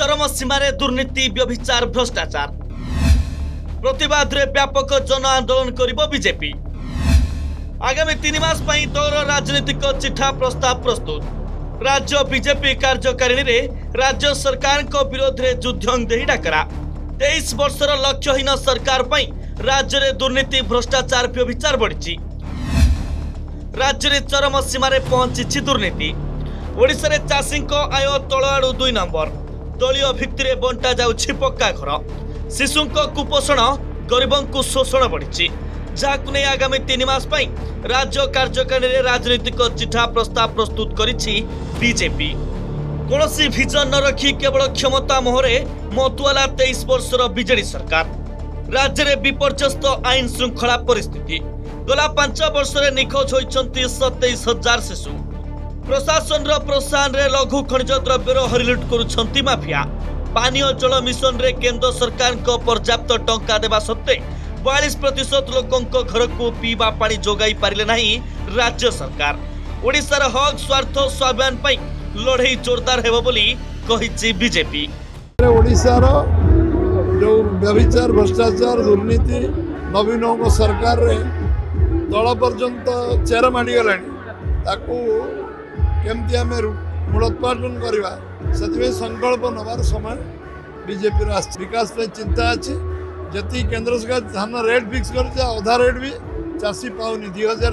चरम सीमार दुर्नीति व्यभिचार भ्रष्टाचार प्रतिवाद रे व्यापक जन आंदोलन करिबो बीजेपी। आगामी 3 मास पई दलर राजनीतिक चिठा प्रस्ताव प्रस्तुत। राज्य बीजेपी कार्यकारिणी रे राज्य सरकार को विरोध रे युद्धं देही डाकरा। 23 वर्षर लक्ष्यहीन सरकार पई राज्य रे दुर्नीति भ्रष्टाचार व्यभिचार बढ़िछि। राज्य रे चरम सीमार पहुंची दुर्नीति। ओडिशा रे चाषी आय तल आड़ू 2 नंबर। दलीय भित्तिरे बंटा जाउछि पक्का घर। शिशु कुपोषण गरीबों शोषण बढ़ी जहां नहीं आगामी 3 मास पई राज्य कार्यकारिणी रे राजनीतिक चिठा प्रस्ताव प्रस्तुत करिछि बीजेपी। कोनोसी विजन न रखी केवल क्षमता मोहरे मतुआला 23 वर्षर बीजेडी सरकार। राज्य रे विपर्यस्त आईन श्रृंखला परिस्थिति। गला 5 वर्ष रे निखोज होइछन्ति 27,000 शिशु। प्रशासन रो प्रोत्साहन रे लघु खनिज द्रव्यर हरिलुट करुछन्ति माफिया। पानीय जल मिशन रे केंद्र सरकार को पर्याप्त टंका देवा सत्वे 42% लोकों घर को पीवा पानी जोगाई पारिले नहीं राज्य सरकार। ओडिशार हक स्वार्थ स्वाभिमान पई लड़ाई जोरदार हेबो बोली कहिछि बीजेपी। ओडिशार जो व्यभिचार भ्रष्टाचार दुर्नीति नवीन सरकार रे दल पर्यंत चेर माड़ी गलानी ताकू केमती आम मूलोत्पाटन करवा से संकल्प नवार समय बीजेपी विकास चिंता अच्छी। जी केंद्र सरकार धान रेट फिक्स कर अधा रेट भी चाषी पाऊनी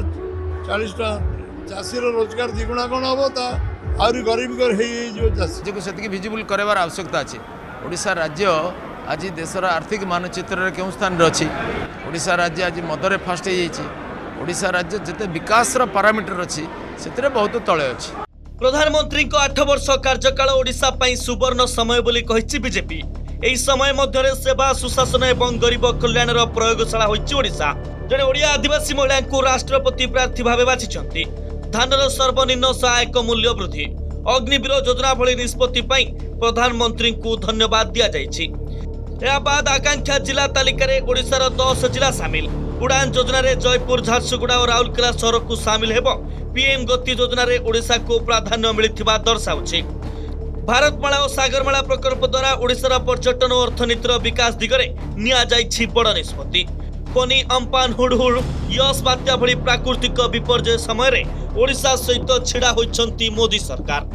2040 चाषी रोजगार द्विगुणा कौन हम आहरी गरीब चाषी से विजिबल करार आवश्यकता अच्छी। ओडिशा राज्य आज देशर आर्थिक मानचित्र क्यों स्थान अच्छी। ओडिशा राज्य आज मदरे फास्ट हो। ओडिशा राज्य जिते विकास पारामीटर अच्छी से बहुत तले अच्छी। प्रधानमंत्री को 8 वर्ष कार्यकाल ओडिशा पई सुवर्ण समय बोली कहिछि बीजेपी। एही समय मध्यरे सेवा सुशासन एवं गरीब कल्याणर प्रयोगशाला होइछि ओडिशा। जने ओडिया आदिवासी महिला को राष्ट्रपति प्रार्थी भावे बाछिछन्ति। धानर सर्वनिम्न सहायक मूल्य वृद्धि अग्निवीर योजना भली निष्पत्ति पई प्रधानमंत्री को धन्यवाद दिया जाइछि। या बाद आकांक्षा जिला तालिका रे ओडिशार 10 जिला शामिल। उड़ान योजना रे जयपुर झारसुगुड़ा और राउरकेला शहर को शामिल हेबो। पीएम गति योजना रे ओडिशा को प्राधान्य मिलिथिबा दर्शाउछि। भारतमाला और सागरमाला प्रकल्प द्वारा ओडिशार पर्यटन और अर्थनीतिर विकास दिगरे निया जाइछि बड़ निष्पत्ति। फनी अम्पान हुडहुड यस बात्या भली प्राकृतिक विपर्यय समय रे ओडिशा सहित छिड़ा होइछन्ति मोदी सरकार।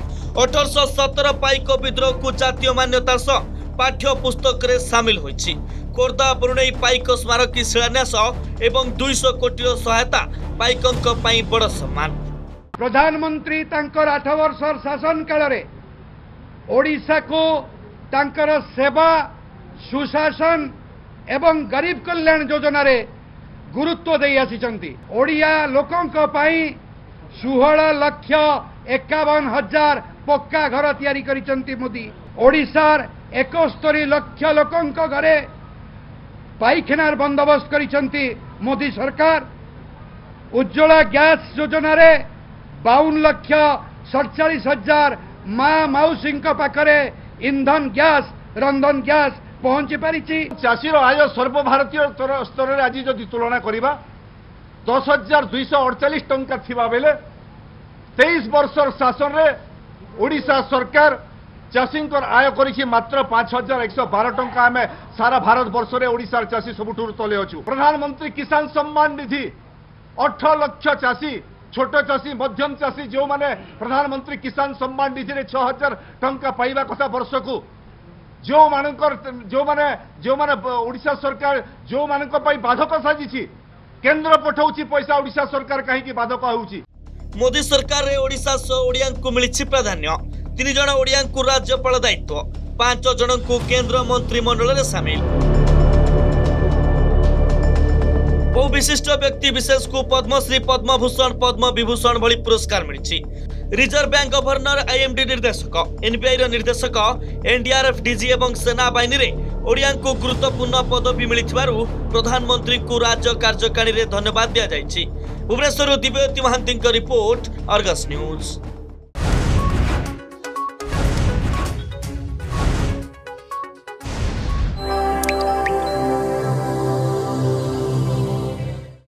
1817 पाइक विद्रोह को जातीय मान्यता सह पाठ्य पुस्तक रे शामिल होइछि। खोर्धा बरुणेई पाइक स्मारकी शिलान्यास एवं 200 कोटी सहायता पाइकंक पई बड़ सम्मान। प्रधानमंत्री तांकर 8 वर्ष शासन काल रे ओडिशा को तांकर सेवा सुशासन एवं गरीब कल्याण योजना रे गुरुत्व दे आसिचंती। ओडिया लोकंक पई 16,51,000 पक्का घर तैयारी करिचंती मोदी। ओडिशार 71 लाख लोकंक घरे पाइखानार बंदोबस्त करिचंती मोदी सरकार। उज्ज्वला गैस योजना रे 52,47,000 माँ माउसी पाखरे इंधन गैस रंधन गैस पहुंची पारी। चाषीर आय सर्वभारतीय स्तर में आज जदि तुलना करवा 10,248 टंका थिबा बेले 23 वर्षर शासन रे ओडिशा सरकार चाषी आय करी मात्र 5,112 टंका। आम सारा भारत वर्ष में ओडिशार चाषी सबुठू तले अच्छु। प्रधानमंत्री किसान सम्मान निधि 8 लाख चाषी छोट चाषी मध्यम चाषी जो माने प्रधानमंत्री किसान सम्मान निधि रे 6,000 टंका पाइबा कथा वर्ष को जो माने ओडिशा सरकार जो मानक पई बाधक साजिछि केंद्र पठाउछि पैसा ओडिशा सरकार कहीं बाधक होउछि। मोदी सरकार रे ओडिशा सह ओडिया को मिलिछि प्राधान्य। 3 जन ओडिया को राज्यपाल दायित्व 5 जन को केंद्र मंत्रिमंडल रे शामिल। बहु विशिष्ट व्यक्ति विशेष को पद्मश्री पद्मभूषण पद्म विभूषण भली पुरस्कार मिली। रिजर्व बैंक गवर्नर आईएमडी निर्देशक एनबीआई निर्देशक एनडीआरएफ डीजी एवं सेना बाहिनी रे ओडिया को गुरुत्वपूर्ण पदवी मिलिथिबारु प्रधानमंत्री को राज्य कार्यकारिणी रे धन्यवाद दिया जाइछि। Bhubaneswar Dibyajyoti Mahanti report Argus news.